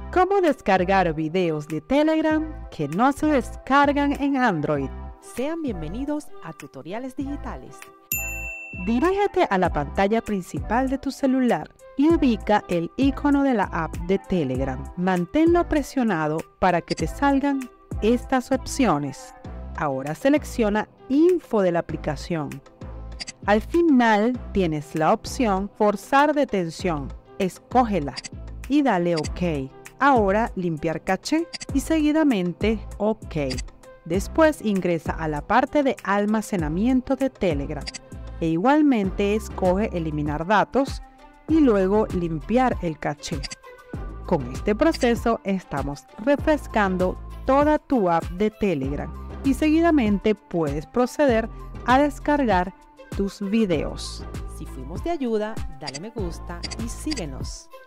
¿Cómo descargar videos de Telegram que no se descargan en Android? Sean bienvenidos a Tutoriales Digitales. Dirígete a la pantalla principal de tu celular y ubica el icono de la app de Telegram. Manténlo presionado para que te salgan estas opciones. Ahora selecciona Info de la aplicación. Al final tienes la opción Forzar detención. Escógela y dale OK. Ahora limpiar caché y seguidamente OK. Después ingresa a la parte de almacenamiento de Telegram e igualmente escoge eliminar datos y luego limpiar el caché. Con este proceso estamos refrescando toda tu app de Telegram y seguidamente puedes proceder a descargar tus videos. Si fuimos de ayuda, dale me gusta y síguenos.